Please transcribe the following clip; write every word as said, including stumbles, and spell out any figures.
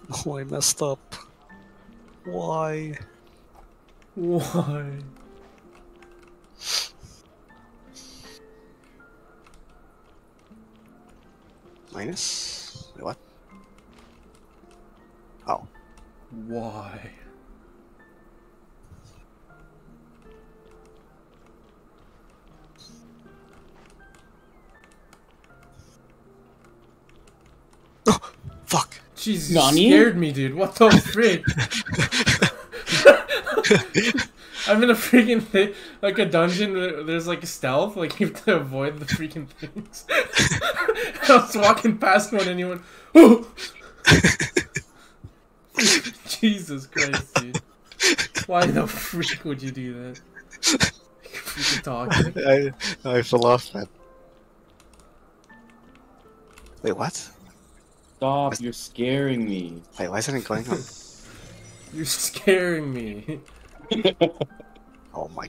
Oh, I messed up. Why? Why? Minus? Wait, what? Oh. Why? Oh, fuck. Jesus, you Nani? scared me, dude. What the frick? I'm in a freaking thing, like a dungeon. Where there's like stealth, like you have to avoid the freaking things. I was walking past one, and you went, "Oh!" Jesus Christ, dude! Why the freak would you do that? Like freaking talking. I I fell off, man. Wait, what? Stop, you're scaring me. Wait, why isn't it going on? You're scaring me. Oh my